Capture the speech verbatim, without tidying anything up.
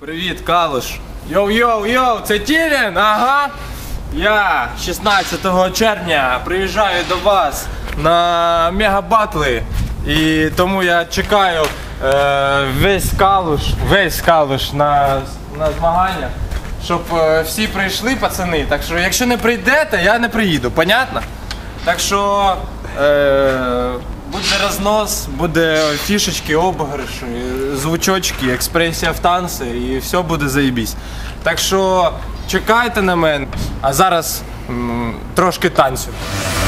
Привіт, Калуш. Йоу-йоу-йоу, це Тірін? Ага. Я шістнадцятого червня приїжджаю до вас на мегабатли. І тому я чекаю е, весь Калуш, весь Калуш на, на змагання, щоб е, всі прийшли, пацани. Так що, якщо не прийдете, я не приїду, понятно? Так що е, буде рознос, буде фішечки, обіграші, звучочки, експресія в танці і все буде заєбісь. Так що чекайте на мене, а зараз м, трошки танцю.